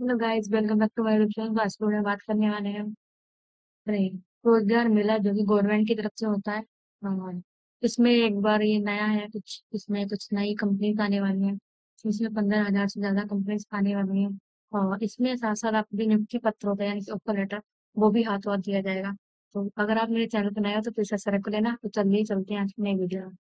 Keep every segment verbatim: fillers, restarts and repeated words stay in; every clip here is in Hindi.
Hello guys, welcome back to my YouTube channel. आज के वीडियो में बात करने वाले हैं अरे रोजगार मेला जो कि गवर्नमेंट की तरफ से होता है। और इसमें एक बार ये नया है, कुछ इसमें कुछ नई कंपनीज आने वाली हैं। इसमें पंद्रह हजार से ज्यादा कंपनीज आने वाली हैं। और इसमें साथ साथ आपकी नियुक्ति पत्र होता है, यानी कि ऑफर लेटर, वो भी हाथों हाथ दिया जाएगा। तो अगर आप मेरे चैनल पर नए हो तो प्लीज सब्सक्राइब कर लेना। तो चलिए चलते हैं आज की नई वीडियो में।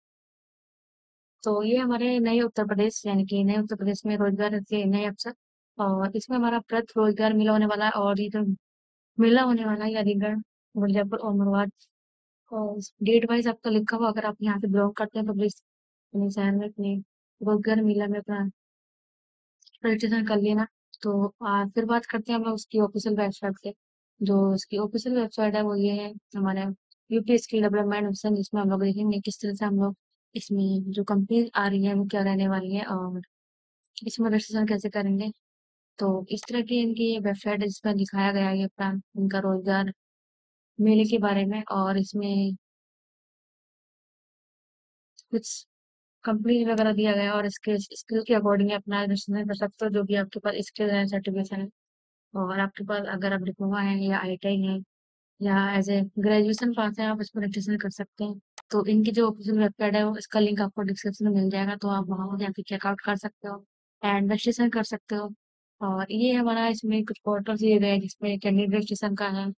तो ये हमारे नए उत्तर प्रदेश, यानी कि नए उत्तर प्रदेश में रोजगार के नए अवसर। और इसमें हमारा प्रथ रोजगार मेला होने वाला है। और ये जो मेला होने वाला है, ये अलीगढ़, मिर्जापुर और मुरबाद। और डेट वाइज आपका लिखा हुआ, अगर आप यहाँ से बिलोंग करते हैं तो प्लीज अपने शहर में अपने रोजगार मेला में अपना रजिस्ट्रेशन कर लेना। तो आ, फिर बात करते हैं हम लोग उसकी ऑफिशियल वेबसाइट से। जो इसकी ऑफिशियल वेबसाइट है वो ये है, हमारे यूपी स्किल डेवलपमेंट मिशन, जिसमें हम लोग देखेंगे किस तरह से हम लोग इसमें जो कंपनी आ रही है वो क्या रहने वाली है, और इसमें रजिस्ट्रेशन कैसे करेंगे। तो इस तरह की इनकी ये वेबसाइट है जिसमें दिखाया गया है ये अपना इनका रोजगार मेले के बारे में। और इसमें कुछ कंपनी वगैरह दिया गया है, और इसके स्किल के अकॉर्डिंग अपना रजिस्ट्रेशन कर सकते हो, जो भी आपके पास स्किल है, सर्टिफिकेशन है। और आपके पास अगर आप डिप्लोमा है या आईटीआई है या एज ए ग्रेजुएशन पास है, आप इसमें रजिस्ट्रेशन कर सकते हैं। तो इनकी जो ऑफिशियल वेबसाइट है वो, इसका लिंक आपको डिस्क्रिप्शन में मिल जाएगा, तो आप वहाँ जाके चेकआउट कर सकते हो एंड रजिस्ट्रेशन कर सकते हो। और ये हमारा इसमें कुछ पोर्टल दिए गए हैं जिसमें कैंडिडेट रजिस्ट्रेशन का है।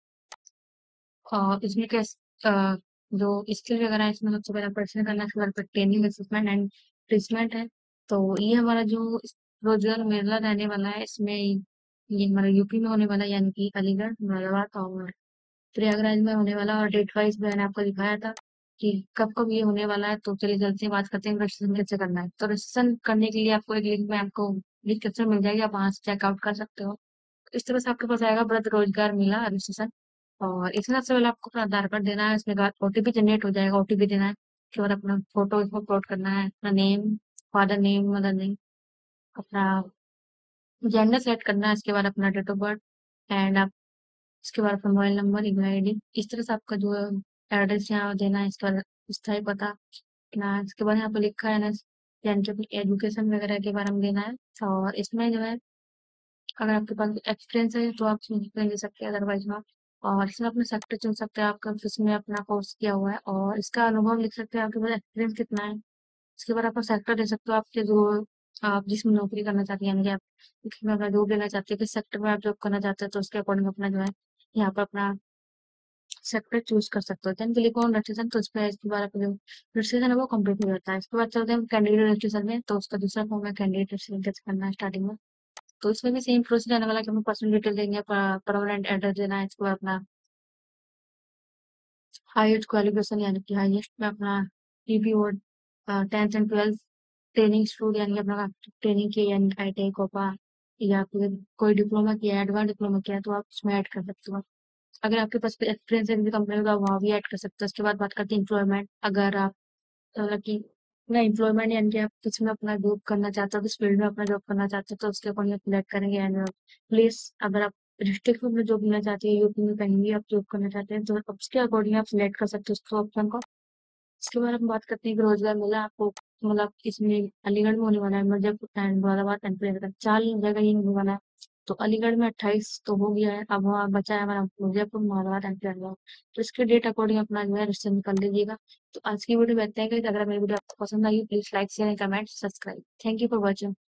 और इसमें कैस अ, जो स्किल वगैरह है, इसमें सबसे पहले प्रश्न करना है, उसके बाद ट्रेनिंग असेसमेंट एंड प्लेसमेंट है। तो ये हमारा जो इस रोजगार मेला रहने वाला है, इसमें ये हमारा यूपी में होने वाला है, यानी कि अलीगढ़, मुरादाबाद और प्रयागराज में होने वाला। और डेट वाइज मैंने आपको दिखाया था कि कब कब ये होने वाला है। तो चलिए जल्दी से बात करते हैं रजिस्ट्रेशन कैसे करना है। तो रजिस्ट्रेशन करने के लिए आपको एक लिंक में आपको डिस्क्रिप्शन मिल जाएगी, आप वहां से चेकआउट कर सकते हो। इस तरह से आपके पास आएगा व्रत रोजगार मेला रजिस्ट्रेशन। और इसमें सबसे पहले आपको अपना आधार कार्ड देना है, उसके बाद ओटीपी जनरेट हो जाएगा, ओटीपी देना है। उसके बाद अपना फोटो इसमें अपलोड करना है, अपना name, father name, mother name, अपना जेंडर सेलेक्ट करना है, इसके बाद अपना डेट ऑफ बर्थ एंड आप इसके बाद अपना मोबाइल नंबर, ईमेल आईडी, इस तरह से आपका जो एड्रेस यहाँ देना है, इसके बाद स्थायी पता अपना। इसके बाद यहाँ पे लिखा है ना, यानी कि अपनी एजुकेशन वगैरह के बारे में देना है। और इसमें जो है, अगर आपके पास एक्सपीरियंस है तो आप इसमें एक्सपीरियंस दे सकते हैं, अदरवाइज ना। और इसमें अपने सेक्टर चुन सकते हैं, आपका किसमें अपना कोर्स किया हुआ है, और इसका अनुभव लिख सकते हैं, आपके पास एक्सपीरियंस कितना है। इसके बाद आप सेक्टर दे सकते हो, आपके जो आप जिसमें नौकरी करना चाहते हैं, यानी कि आप इसमें अपना जॉब लेना चाहते हैं, किस सेक्टर में आप जॉब करना चाहते हैं, तो उसके अकॉर्डिंग अपना जो है यहाँ पर अपना सेक्टर चूज कर सकते हो। देन क्लिक ऑन रजिस्ट्रेशन, तो इसमें इसके बाद आपका जो रजिस्ट्रेशन है वो कंप्लीट हो जाता है। इसके बाद चलते हैं कैंडिडेट रजिस्ट्रेशन में। तो उसका दूसरा फॉर्म है कैंडिडेट रजिस्ट्रेशन कैसे करना है स्टार्टिंग में। तो इसमें भी सेम प्रोसेस रहने वाला है कि हमें पर्सनल डिटेल देंगे, परमानेंट एड्रेस देना है, इसके बाद अपना हाईएस्ट क्वालिफिकेशन, यानी कि हाईएस्ट में अपना पीपी और टेंथ एंड ट्वेल्थ ट्रेनिंग स्टूड, यानी कि अपना ट्रेनिंग की, यानी आईटीआई कोपा या फिर कोई डिप्लोमा किया है, एडवांस डिप्लोमा किया है, तो आप उसमें ऐड कर सकते हो। अगर आपके पास एक्सपीरियंस है किसी कंपनी का, वहाँ भी ऐड कर सकते हो। उसके बाद बात करते हैं एम्प्लॉयमेंट। अगर आप मतलब कि ना एम्प्लॉयमेंट, यानी कि आप किसी में अपना जॉब करना चाहते हो, किस फील्ड में अपना जॉब करना चाहते हो, तो उसके अकॉर्डिंग सिलेक्ट करेंगे। एंड प्लीज, अगर आप डिस्ट्रिक्ट में जॉब लेना चाहते हैं, यूपी में कहीं भी आप जॉब करना चाहते हैं, तो उसके अकॉर्डिंग आप सिलेक्ट कर सकते हो उसको ऑप्शन को। इसके बाद हम बात करते हैं कि रोजगार मिला आपको, मतलब इसमें अलीगढ़ में होने वाला है, मिर्जापुर एंड मुरादाबाद एंड प्रियंका, चार जगह ही होने वाला है। तो अलीगढ़ में अट्ठाईस तो हो गया है, अब वहाँ बचा है हमारा मिर्जापुर, मुरादाबाद एंड प्रियंका। तो इसके डेट अकॉर्डिंग अपना जो है रजिस्ट्रेशन कर लीजिएगा। तो आज की वीडियो में इतना ही। अगर मेरी वीडियो आपको पसंद आई, please like share and comment subscribe. Thank you for watching.